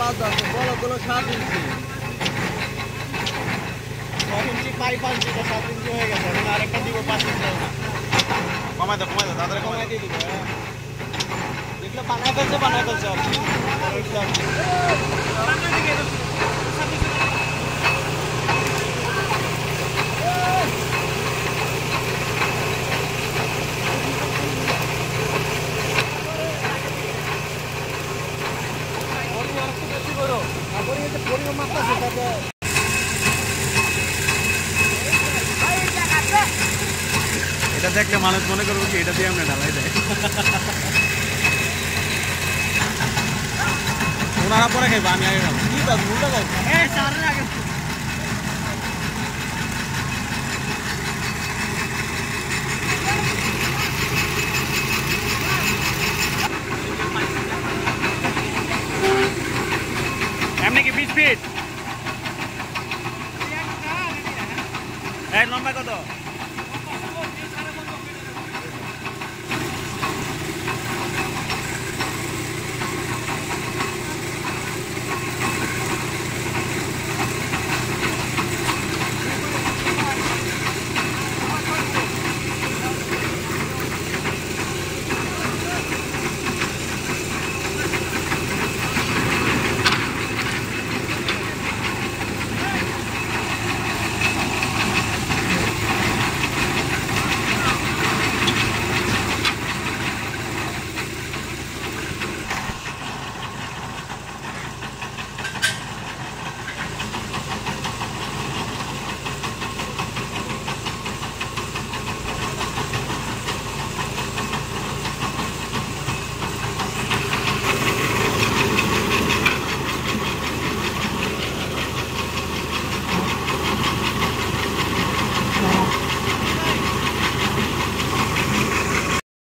5 আছে, বড়গুলো 7 ইঞ্চি। 6 ইঞ্চি পাইপ আনছি, 7 ইঞ্চি হয়ে গেছে। এখন আরেকটা দিব 5 ইঞ্চি। কমাই দাও দাদা কমাই দিয়ে দিব। যেগুলো বানায় ফেলছে আর কি। এটা দেখলে মানুষ মনে করবো কি এটা দিয়ে আমরা ঢালাই দেয়। ওনারা পরে খাইবা, আমি আগে খাবো। কি বাবু, উল্টা যাও।